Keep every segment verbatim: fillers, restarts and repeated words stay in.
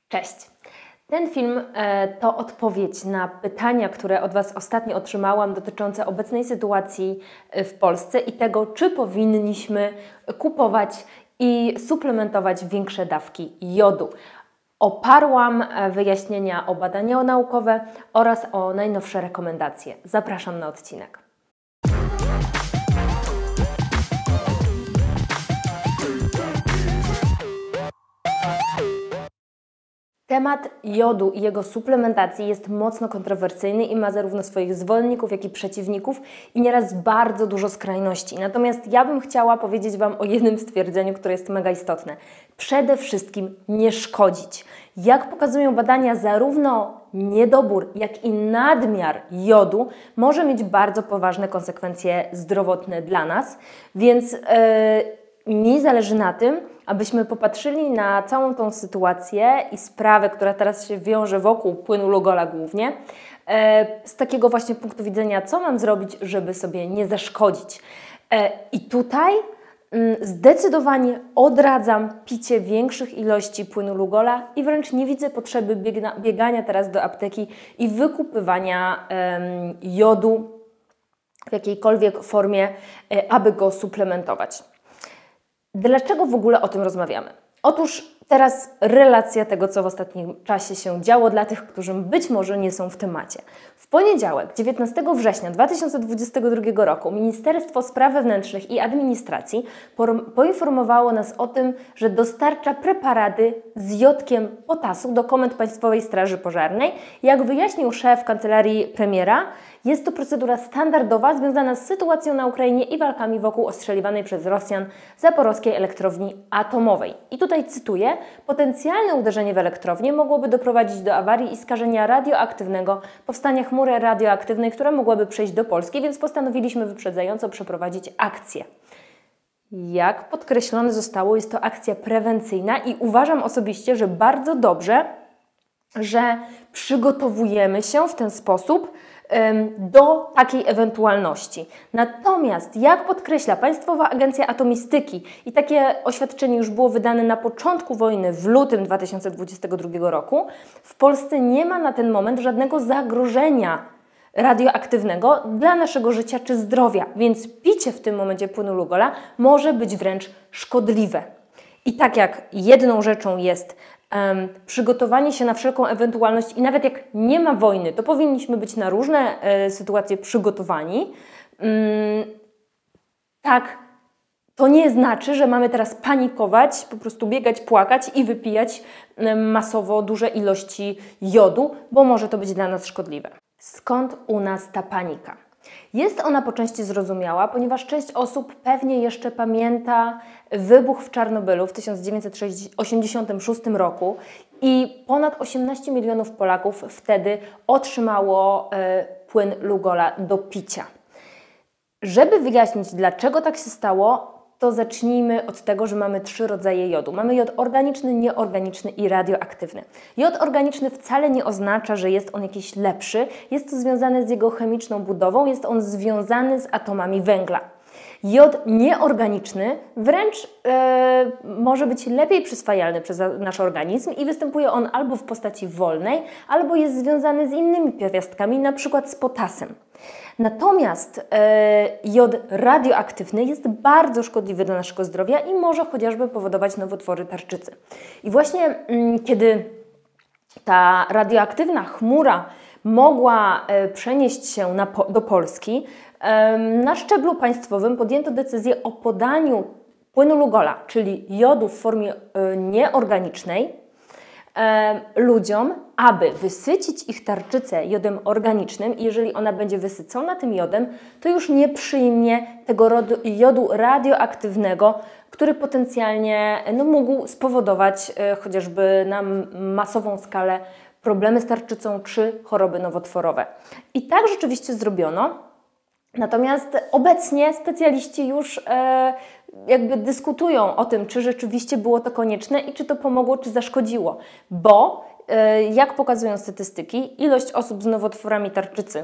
Cześć! Ten film e, to odpowiedź na pytania, które od Was ostatnio otrzymałam dotyczące obecnej sytuacji w Polsce i tego, czy powinniśmy kupować i suplementować większe dawki jodu. Oparłam wyjaśnienia o badania naukowe oraz o najnowsze rekomendacje. Zapraszam na odcinek. Temat jodu i jego suplementacji jest mocno kontrowersyjny i ma zarówno swoich zwolenników, jak i przeciwników i nieraz bardzo dużo skrajności. Natomiast ja bym chciała powiedzieć Wam o jednym stwierdzeniu, które jest mega istotne. Przede wszystkim nie szkodzić. Jak pokazują badania, zarówno niedobór, jak i nadmiar jodu może mieć bardzo poważne konsekwencje zdrowotne dla nas, więc yy, mi zależy na tym, abyśmy popatrzyli na całą tą sytuację i sprawę, która teraz się wiąże wokół płynu Lugola głównie, z takiego właśnie punktu widzenia, co mam zrobić, żeby sobie nie zaszkodzić. I tutaj zdecydowanie odradzam picie większych ilości płynu Lugola i wręcz nie widzę potrzeby biegna, biegania teraz do apteki i wykupywania um, jodu w jakiejkolwiek formie, aby go suplementować. Dlaczego w ogóle o tym rozmawiamy? Otóż teraz relacja tego, co w ostatnim czasie się działo dla tych, którzy być może nie są w temacie. W poniedziałek, dziewiętnastego września dwa tysiące dwudziestego drugiego roku, Ministerstwo Spraw Wewnętrznych i Administracji poinformowało nas o tym, że dostarcza preparaty z jodkiem potasu do Komend Państwowej Straży Pożarnej. Jak wyjaśnił szef kancelarii premiera, jest to procedura standardowa związana z sytuacją na Ukrainie i walkami wokół ostrzeliwanej przez Rosjan zaporowskiej elektrowni atomowej. I tutaj cytuję: potencjalne uderzenie w elektrownię mogłoby doprowadzić do awarii i skażenia radioaktywnego, powstania chmury radioaktywnej, która mogłaby przejść do Polski, więc postanowiliśmy wyprzedzająco przeprowadzić akcję. Jak podkreślone zostało, jest to akcja prewencyjna i uważam osobiście, że bardzo dobrze, że przygotowujemy się w ten sposób do takiej ewentualności. Natomiast, jak podkreśla Państwowa Agencja Atomistyki i takie oświadczenie już było wydane na początku wojny w lutym dwa tysiące dwudziestego drugiego roku, w Polsce nie ma na ten moment żadnego zagrożenia radioaktywnego dla naszego życia czy zdrowia, więc picie w tym momencie płynu Lugola może być wręcz szkodliwe. I tak jak jedną rzeczą jest Um, przygotowanie się na wszelką ewentualność i nawet jak nie ma wojny, to powinniśmy być na różne e, sytuacje przygotowani. Um, tak, to nie znaczy, że mamy teraz panikować, po prostu biegać, płakać i wypijać um, masowo duże ilości jodu, bo może to być dla nas szkodliwe. Skąd u nas ta panika? Jest ona po części zrozumiała, ponieważ część osób pewnie jeszcze pamięta wybuch w Czarnobylu w tysiąc dziewięćset osiemdziesiątym szóstym roku i ponad osiemnaście milionów Polaków wtedy otrzymało e, płyn Lugola do picia. Żeby wyjaśnić, dlaczego tak się stało, to zacznijmy od tego, że mamy trzy rodzaje jodu. Mamy jod organiczny, nieorganiczny i radioaktywny. Jod organiczny wcale nie oznacza, że jest on jakiś lepszy. Jest to związane z jego chemiczną budową, jest on związany z atomami węgla. Jod nieorganiczny wręcz e, może być lepiej przyswajalny przez nasz organizm i występuje on albo w postaci wolnej, albo jest związany z innymi pierwiastkami, na przykład z potasem. Natomiast e, jod radioaktywny jest bardzo szkodliwy dla naszego zdrowia i może chociażby powodować nowotwory tarczycy. I właśnie m, kiedy ta radioaktywna chmura mogła e, przenieść się na, do Polski, e, na szczeblu państwowym podjęto decyzję o podaniu płynu Lugola, czyli jodu w formie e, nieorganicznej, ludziom, aby wysycić ich tarczycę jodem organicznym i jeżeli ona będzie wysycona tym jodem, to już nie przyjmie tego jodu radioaktywnego, który potencjalnie no, mógł spowodować e, chociażby na masową skalę problemy z tarczycą czy choroby nowotworowe. I tak rzeczywiście zrobiono. Natomiast obecnie specjaliści już e, jakby dyskutują o tym, czy rzeczywiście było to konieczne i czy to pomogło, czy zaszkodziło. Bo, e, jak pokazują statystyki, ilość osób z nowotworami tarczycy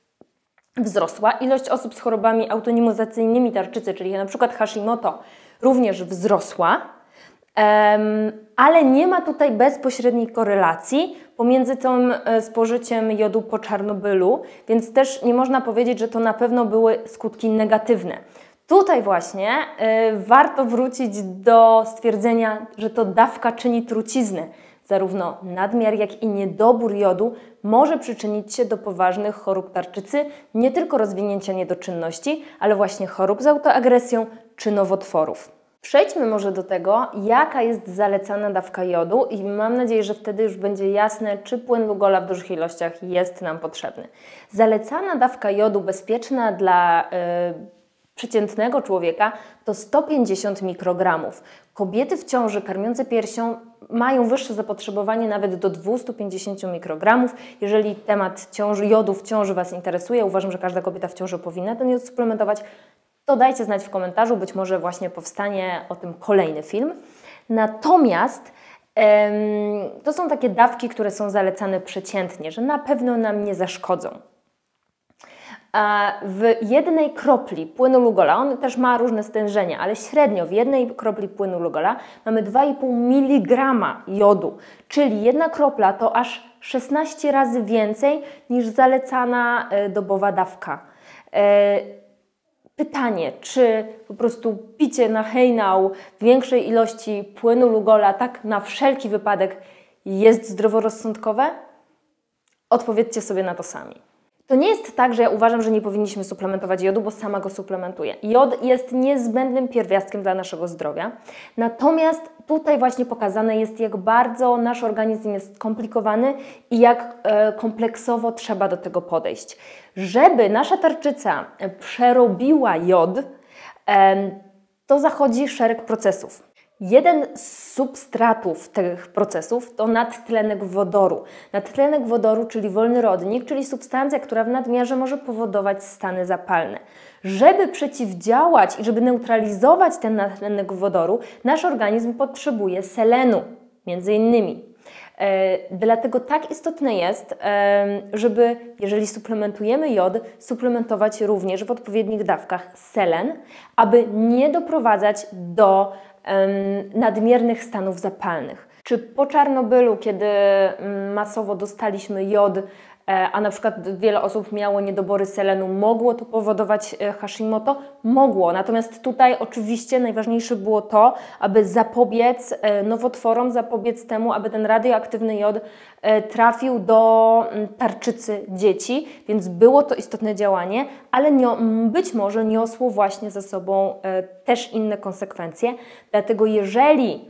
wzrosła, ilość osób z chorobami autoimmunizacyjnymi tarczycy, czyli na przykład Hashimoto, również wzrosła, ale nie ma tutaj bezpośredniej korelacji pomiędzy tym spożyciem jodu po Czarnobylu, więc też nie można powiedzieć, że to na pewno były skutki negatywne. Tutaj właśnie y, warto wrócić do stwierdzenia, że to dawka czyni truciznę. Zarówno nadmiar, jak i niedobór jodu może przyczynić się do poważnych chorób tarczycy, nie tylko rozwinięcia niedoczynności, ale właśnie chorób z autoagresją czy nowotworów. Przejdźmy może do tego, jaka jest zalecana dawka jodu i mam nadzieję, że wtedy już będzie jasne, czy płyn Lugola w dużych ilościach jest nam potrzebny. Zalecana dawka jodu bezpieczna dla yy, przeciętnego człowieka to sto pięćdziesiąt mikrogramów. Kobiety w ciąży karmiące piersią mają wyższe zapotrzebowanie nawet do dwieście pięćdziesiąt mikrogramów. Jeżeli temat ciąży, jodu w ciąży Was interesuje, uważam, że każda kobieta w ciąży powinna ten jod suplementować, to dajcie znać w komentarzu, być może właśnie powstanie o tym kolejny film. Natomiast em, to są takie dawki, które są zalecane przeciętnie, że na pewno nam nie zaszkodzą. A w jednej kropli płynu Lugola, on też ma różne stężenia, ale średnio w jednej kropli płynu Lugola mamy dwa i pół miligrama jodu, czyli jedna kropla to aż szesnaście razy więcej niż zalecana dobowa dawka. Pytanie, czy po prostu picie na hejnał większej ilości płynu Lugola tak na wszelki wypadek jest zdroworozsądkowe? Odpowiedzcie sobie na to sami. To nie jest tak, że ja uważam, że nie powinniśmy suplementować jodu, bo sama go suplementuję. Jod jest niezbędnym pierwiastkiem dla naszego zdrowia. Natomiast tutaj właśnie pokazane jest, jak bardzo nasz organizm jest skomplikowany i jak e, kompleksowo trzeba do tego podejść. Żeby nasza tarczyca przerobiła jod, e, to zachodzi szereg procesów. Jeden z substratów tych procesów to nadtlenek wodoru. Nadtlenek wodoru, czyli wolny rodnik, czyli substancja, która w nadmiarze może powodować stany zapalne. Żeby przeciwdziałać i żeby neutralizować ten nadtlenek wodoru, nasz organizm potrzebuje selenu, między innymi. E, dlatego tak istotne jest, e, żeby, jeżeli suplementujemy jod, suplementować również w odpowiednich dawkach selen, aby nie doprowadzać do nadmiernych stanów zapalnych. Czy po Czarnobylu, kiedy masowo dostaliśmy jod, a na przykład wiele osób miało niedobory selenu, mogło to powodować Hashimoto? Mogło. Natomiast tutaj oczywiście najważniejsze było to, aby zapobiec nowotworom, zapobiec temu, aby ten radioaktywny jod trafił do tarczycy dzieci, więc było to istotne działanie, ale być może niosło właśnie ze sobą też inne konsekwencje. Dlatego jeżeli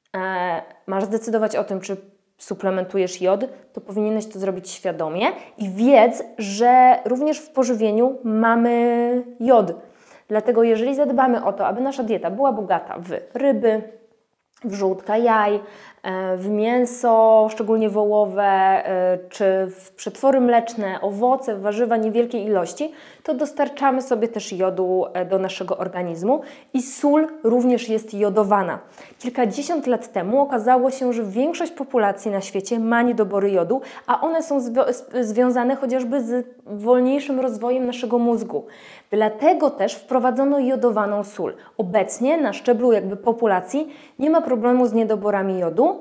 masz zdecydować o tym, czy suplementujesz jod, to powinieneś to zrobić świadomie i wiedz, że również w pożywieniu mamy jod. Dlatego jeżeli zadbamy o to, aby nasza dieta była bogata w ryby, w żółtka jaj, w mięso, szczególnie wołowe, czy w przetwory mleczne, owoce, warzywa niewielkiej ilości, to dostarczamy sobie też jodu do naszego organizmu i sól również jest jodowana. Kilkadziesiąt lat temu okazało się, że większość populacji na świecie ma niedobory jodu, a one są związane chociażby z wolniejszym rozwojem naszego mózgu. Dlatego też wprowadzono jodowaną sól. Obecnie na szczeblu jakby populacji nie ma problemu z niedoborami jodu,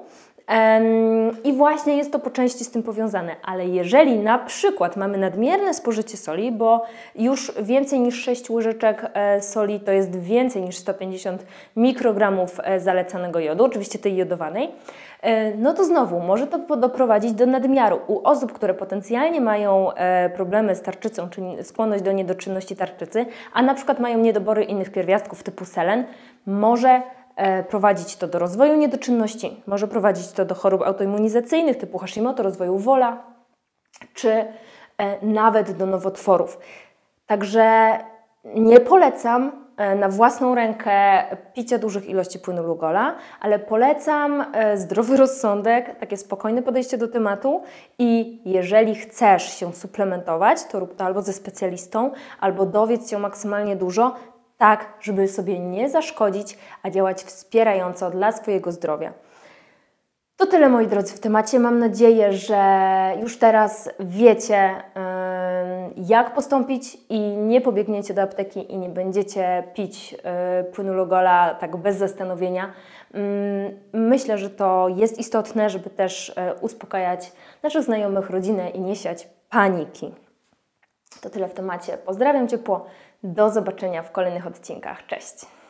i właśnie jest to po części z tym powiązane, ale jeżeli na przykład mamy nadmierne spożycie soli, bo już więcej niż sześć łyżeczek soli to jest więcej niż sto pięćdziesiąt mikrogramów zalecanego jodu, oczywiście tej jodowanej, no to znowu może to doprowadzić do nadmiaru. U osób, które potencjalnie mają problemy z tarczycą, czyli skłonność do niedoczynności tarczycy, a na przykład mają niedobory innych pierwiastków typu selen, może prowadzić to do rozwoju niedoczynności, może prowadzić to do chorób autoimmunizacyjnych typu Hashimoto, rozwoju wola, czy nawet do nowotworów. Także nie polecam na własną rękę picia dużych ilości płynu Lugola, ale polecam zdrowy rozsądek, takie spokojne podejście do tematu i jeżeli chcesz się suplementować, to rób to albo ze specjalistą, albo dowiedz się maksymalnie dużo, tak, żeby sobie nie zaszkodzić, a działać wspierająco dla swojego zdrowia. To tyle, moi drodzy, w temacie. Mam nadzieję, że już teraz wiecie, yy, jak postąpić i nie pobiegniecie do apteki i nie będziecie pić yy, płynu Logola tak bez zastanowienia. Yy, myślę, że to jest istotne, żeby też yy, uspokajać naszych znajomych, rodzinę i nie siać paniki. To tyle w temacie. Pozdrawiam ciepło. Do zobaczenia w kolejnych odcinkach. Cześć!